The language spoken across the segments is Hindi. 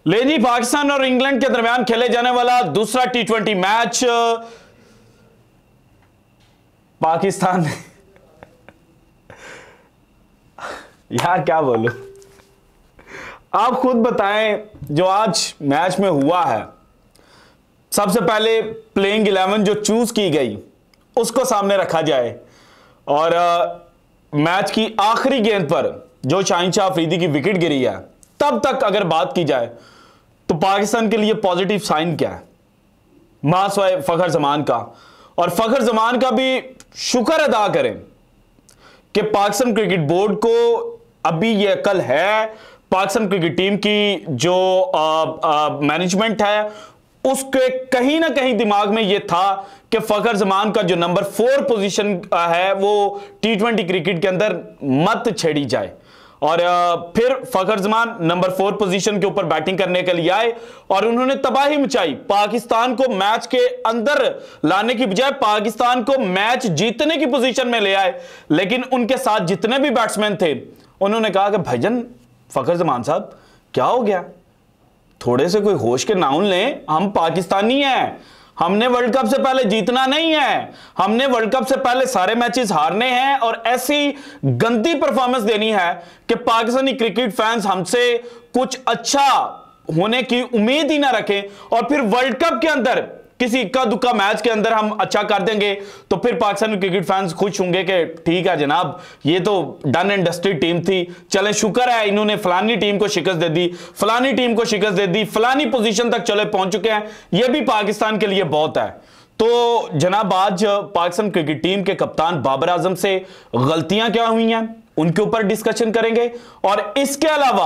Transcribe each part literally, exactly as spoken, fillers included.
ले जी, पाकिस्तान और इंग्लैंड के दरमियान खेले जाने वाला दूसरा टी ट्वेंटी मैच पाकिस्तान यार क्या बोलूं, आप खुद बताएं। जो आज मैच में हुआ है, सबसे पहले प्लेइंग इलेवन जो चूज की गई उसको सामने रखा जाए और आ, मैच की आखिरी गेंद पर जो शाहीन शाह अफरीदी की विकेट गिरी है, तब तक अगर बात की जाए तो पाकिस्तान के लिए पॉजिटिव साइन क्या है? मासवाए फखर जमान का, और फखर जमान का भी शुक्र अदा करें कि पाकिस्तान क्रिकेट बोर्ड को अभी ये अकल है, पाकिस्तान क्रिकेट टीम की जो मैनेजमेंट है उसके कहीं ना कहीं दिमाग में ये था कि फखर जमान का जो नंबर फोर पोजीशन है वो टी ट्वेंटी क्रिकेट के अंदर मत छेड़ी जाए। और फिर Fakhar Zaman number four position के ऊपर बैटिंग करने के लिए आए और उन्होंने तबाही मचाई। पाकिस्तान को मैच के अंदर लाने की बजाय पाकिस्तान को मैच जीतने की पोजीशन में ले आए। लेकिन उनके साथ जितने भी बैट्समैन थे उन्होंने कहा कि भाईजान फखर जमान साहब क्या हो गया, थोड़े से कोई होश के नाउन लें, हम पाकिस्तानी हैं, हमने वर्ल्ड कप से पहले जीतना नहीं है, हमने वर्ल्ड कप से पहले सारे मैचेस हारने हैं और ऐसी गंदी परफॉर्मेंस देनी है कि पाकिस्तानी क्रिकेट फैंस हमसे कुछ अच्छा होने की उम्मीद ही ना रखें और फिर वर्ल्ड कप के अंदर किसी इक्का दुक्का मैच के अंदर हम अच्छा कर देंगे तो फिर पाकिस्तानी क्रिकेट फैंस खुश होंगे कि ठीक है जनाब, ये तो डन एंड डस्टेड टीम थी, चले शुक्र है इन्होंने फलानी टीम को शिकस्त दे दी, फलानी टीम को शिकस्त दे दी, फलानी पोजीशन तक चले पहुंच चुके हैं, ये भी पाकिस्तान के लिए बहुत है। तो जनाब आज पाकिस्तान क्रिकेट टीम के कप्तान बाबर आजम से गलतियां क्या हुई हैं उनके ऊपर डिस्कशन करेंगे और इसके अलावा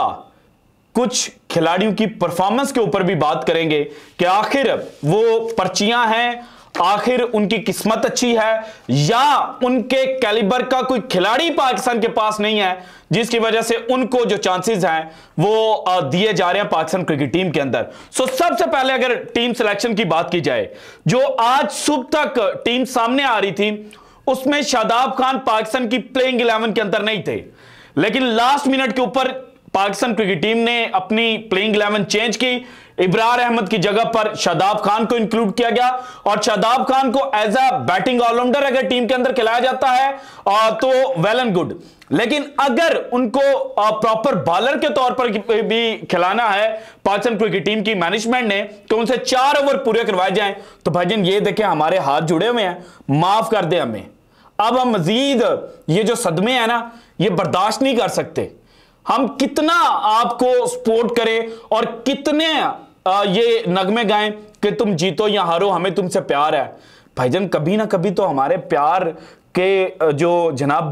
कुछ खिलाड़ियों की परफॉर्मेंस के ऊपर भी बात करेंगे कि आखिर वो पर्चियां हैं, आखिर उनकी किस्मत अच्छी है या उनके कैलिबर का कोई खिलाड़ी पाकिस्तान के पास नहीं है जिसकी वजह से उनको जो चांसेस हैं वो दिए जा रहे हैं पाकिस्तान क्रिकेट टीम के अंदर। सो सबसे पहले अगर टीम सिलेक्शन की बात की जाए, जो आज सुबह तक टीम सामने आ रही थी उसमें शादाब खान पाकिस्तान की प्लेइंग इलेवन के अंदर नहीं थे, लेकिन लास्ट मिनट के ऊपर पाकिस्तान क्रिकेट टीम ने अपनी प्लेइंग इलेवन चेंज की, इब्रार अहमद की जगह पर शादाब खान को इंक्लूड किया गया और शादाब खान को एज अ बैटिंग ऑलराउंडर अगर टीम के अंदर खिलाया जाता है तो वेल एंड गुड, लेकिन अगर उनको प्रॉपर बॉलर के तौर पर भी खिलाना है पाकिस्तान क्रिकेट टीम की मैनेजमेंट ने तो उनसे चार ओवर पूरे करवाए जाएं तो भाईजान ये देखें हमारे हाथ जुड़े हुए हैं, माफ कर दे हमें, अब हम मजीद ये जो सदमे हैं ना ये बर्दाश्त नहीं कर सकते। हम कितना आपको सपोर्ट करें और कितने आ, ये नगमे गाएं कि तुम जीतो या हारो हमें तुमसे प्यार है, भाईजान कभी ना कभी तो हमारे प्यार के जो जनाब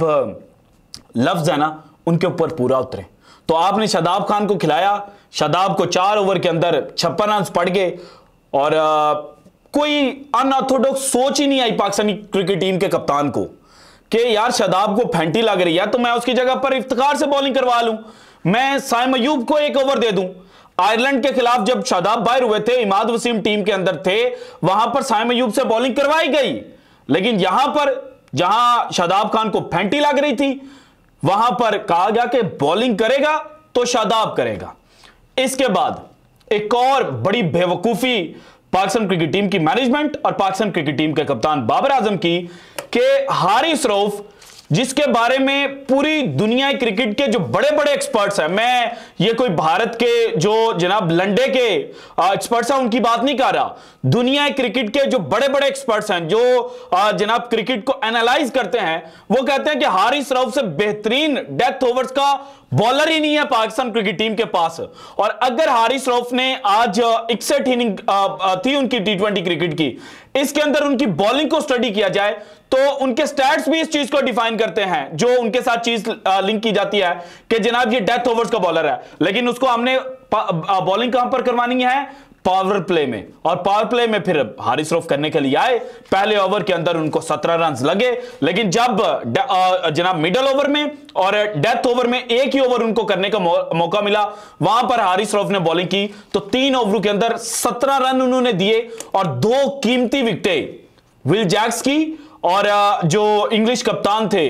लफ्ज है ना उनके ऊपर पूरा उतरे। तो आपने शादाब खान को खिलाया, शादाब को चार ओवर के अंदर छप्पन रन पड़ गए और आ, कोई अनऑर्थोडॉक्स सोच ही नहीं आई पाकिस्तानी क्रिकेट टीम के कप्तान को कि यार शादाब को फैंटी लग रही है तो मैं उसकी जगह पर इफ्तिखार से बॉलिंग करवा लूं, मैं साइम अयूब को एक ओवर दे दूं। आयरलैंड के खिलाफ जब शादाब बाहर हुए थे, इमाद वसीम टीम के अंदर थे, वहां पर साइम अयूब से बॉलिंग करवाई गई, लेकिन यहां पर जहां शादाब खान को फैंटी लग रही थी वहां पर कहा गया कि बॉलिंग करेगा तो शादाब करेगा। इसके बाद एक और बड़ी बेवकूफी पाकिस्तान क्रिकेट टीम की मैनेजमेंट और पाकिस्तान क्रिकेट टीम के कप्तान बाबर आजम की कि हारिस रऊफ जिसके बारे में पूरी दुनिया क्रिकेट के जो बड़े बड़े एक्सपर्ट्स हैं, मैं ये कोई भारत के जो जनाब लंडे के एक्सपर्ट्स हैं उनकी बात नहीं कर रहा, दुनिया क्रिकेट के जो बड़े बड़े एक्सपर्ट्स हैं जो जनाब क्रिकेट को एनालाइज करते हैं वो कहते हैं कि हारिस रऊफ से बेहतरीन डेथ ओवर्स का बॉलर ही नहीं है पाकिस्तान क्रिकेट टीम के पास। और अगर हारिस रऊफ ने आज इकसठ इनिंग थी उनकी टी ट्वेंटी क्रिकेट की, इसके अंदर उनकी बॉलिंग को स्टडी किया जाए तो उनके स्टैट्स भी इस चीज को डिफाइन करते हैं, जो उनके साथ चीज लिंक की जाती है कि जनाब ये डेथ ओवर्स का बॉलर है, लेकिन उसको हमने बॉलिंग कहां पर करवानी है, पावर प्ले में, और पावर प्ले में फिर हारिस रऊफ करने के लिए आए, पहले ओवर के अंदर उनको सत्रह रन लगे, लेकिन जब जनाब मिडल ओवर में और डेथ ओवर में एक ही ओवर उनको करने का मौका मिला वहां पर हारिस रऊफ ने बॉलिंग की तो तीन ओवरों के अंदर सत्रह रन उन्होंने दिए और दो कीमती विकेटें विल जैक्स की और जो इंग्लिश कप्तान थे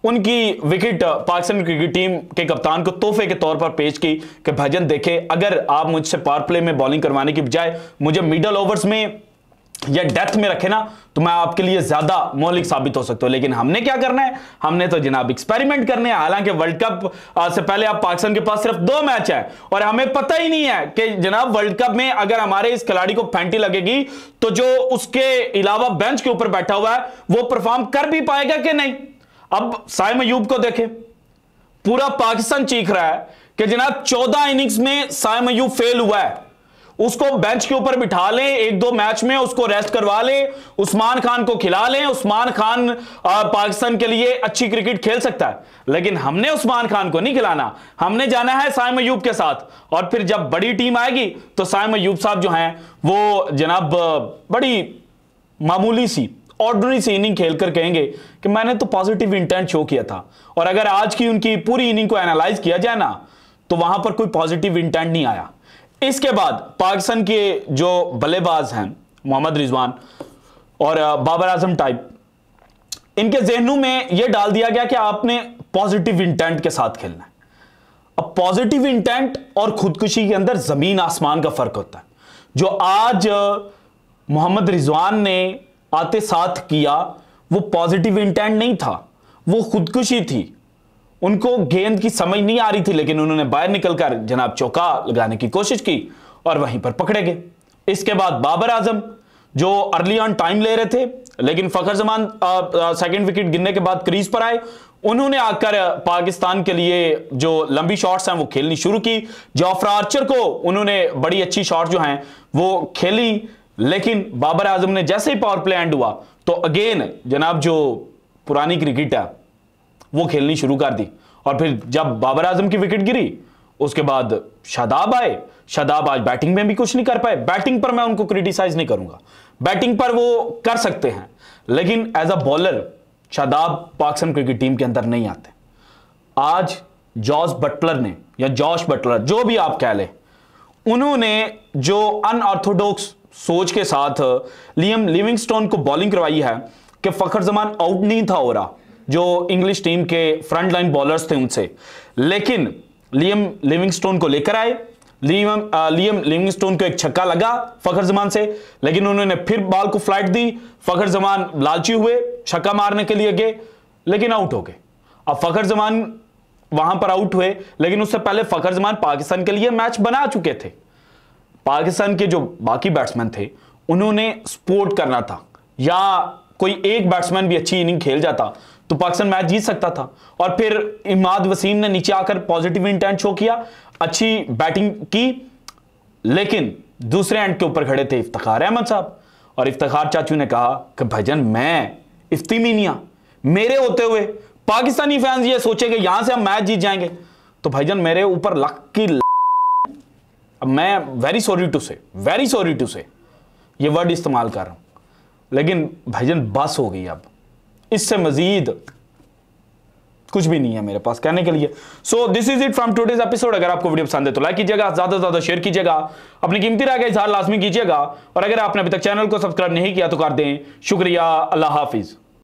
उनकी विकेट पाकिस्तान क्रिकेट टीम के कप्तान को तोहफे के तौर पर पेश की कि भाईजान देखे, अगर आप मुझसे पावर प्ले में बॉलिंग करवाने की बजाय मुझे मिडल ओवर्स में या डेथ में रखे ना, तो मैं आपके लिए ज्यादा मौलिक साबित हो सकता हूं। लेकिन हमने क्या करना है, हमने तो जनाब एक्सपेरिमेंट करने हैं। हालांकि वर्ल्ड कप से पहले अब पाकिस्तान के पास सिर्फ दो मैच है और हमें पता ही नहीं है कि जनाब वर्ल्ड कप में अगर हमारे इस खिलाड़ी को फैंटी लगेगी तो जो उसके अलावा बेंच के ऊपर बैठा हुआ है वो परफॉर्म कर भी पाएगा कि नहीं। अब साइम अयूब को देखें, पूरा पाकिस्तान चीख रहा है कि जनाब चौदह इनिंग्स में साइम अयूब फेल हुआ है, उसको बेंच के ऊपर बिठा लें, एक दो मैच में उसको रेस्ट करवा लें, उस्मान खान को खिला लें। उस्मान खान आ, पाकिस्तान के लिए अच्छी क्रिकेट खेल सकता है, लेकिन हमने उस्मान खान को नहीं खिलाना, हमने जाना है साइम अयूब के साथ। और फिर जब बड़ी टीम आएगी तो साइम अयूब साहब जो हैं वो जनाब बड़ी मामूली सी ऑर्डिनरी सी इनिंग खेलकर कहेंगे कि मैंने तो पॉजिटिव इंटेंट शो किया था। और अगर आज की उनकी पूरी इनिंग को एनालाइज किया जाए ना, तो वहां पर कोई पॉजिटिव इंटेंट नहीं आया। इसके बाद पाकिस्तान के जो बल्लेबाज हैं मोहम्मद रिजवान और बाबर आजम टाइप, इनके जहनों में यह डाल दिया गया कि आपने पॉजिटिव इंटेंट के साथ खेलना है। अब पॉजिटिव इंटेंट और खुदकुशी के अंदर जमीन आसमान का फर्क होता है। जो आज मोहम्मद रिजवान ने आते साथ किया वो पॉजिटिव इंटेंट नहीं था, वो खुदकुशी थी। उनको गेंद की समझ नहीं आ रही थी, लेकिन उन्होंने बाहर निकलकर जनाब चौका लगाने की कोशिश की और वहीं पर पकड़े गए। इसके बाद बाबर आजम जो अर्ली ऑन टाइम ले रहे थे, लेकिन फखर जमान सेकंड विकेट गिरने के बाद क्रीज पर आए, उन्होंने आकर पाकिस्तान के लिए जो लंबी शॉट्स हैं वो खेलनी शुरू की। जॉफ्रा आर्चर को उन्होंने बड़ी अच्छी शॉट जो हैं वो खेली, लेकिन बाबर आजम ने जैसे ही पावर प्ले एंड हुआ तो अगेन जनाब जो पुरानी क्रिकेट है वो खेलनी शुरू कर दी। और फिर जब बाबर आजम की विकेट गिरी उसके बाद शादाब आए। शादाब आज बैटिंग में भी कुछ नहीं कर पाए। बैटिंग पर मैं उनको क्रिटिसाइज नहीं करूंगा, बैटिंग पर वो कर सकते हैं, लेकिन as a bowler Shadab Pakistan cricket team के अंदर नहीं आते। आज जॉस बटलर ने या जॉश बटलर जो भी आप कह लें, उन्होंने जो अनऑर्थोडॉक्स सोच के साथ लियम लिविंगस्टोन को बॉलिंग करवाई है कि फखर जमान आउट नहीं था हो रहा जो इंग्लिश टीम के फ्रंट लाइन बॉलर्स थे उनसे, लेकिन लियम लिविंगस्टोन को लेकर आए। लियम लियम लिविंगस्टोन को एक छक्का लगा फखर जमान से, लेकिन उन्होंने फिर बॉल को फ्लाइट दी। फखर जमान लालची हुए, छक्का मारने के लिए गए, लेकिन आउट हो गए। अब फखर जमान वहां पर आउट हुए, लेकिन उससे पहले फखर जमान पाकिस्तान के लिए मैच बना चुके थे। पाकिस्तान के जो बाकी बैट्समैन थे उन्होंने सपोर्ट करना था, या कोई एक बैट्समैन भी अच्छी इनिंग खेल जाता तो पाकिस्तान मैच जीत सकता था। और फिर इमाद वसीम ने नीचे आकर पॉजिटिव इंटेंट शो किया, अच्छी बैटिंग की, लेकिन दूसरे एंड के ऊपर खड़े थे इफ्तिखार अहमद साहब, और इफ्तिखार चाचू ने कहा कि भाईजान मैं इफ्ती मीनिया, मेरे होते हुए पाकिस्तानी फैंस ये सोचेंगे यहां से हम मैच जीत जाएंगे, तो भाईजान मेरे ऊपर लक की ल... अब मैं very sorry to say very sorry to say ये वर्ड इस्तेमाल कर रहा हूं, लेकिन भाईजान बस हो गई, अब इससे मजीद कुछ भी नहीं है मेरे पास कहने के लिए। So this is it from today's episode. अगर आपको वीडियो पसंद है तो लाइक कीजिएगा, ज्यादा से ज्यादा शेयर कीजिएगा, अपनी कीमती राय का इजहार लाजमी कीजिएगा, और अगर आपने अभी तक चैनल को सब्सक्राइब नहीं किया तो कर दें। शुक्रिया, अल्लाह हाफिज।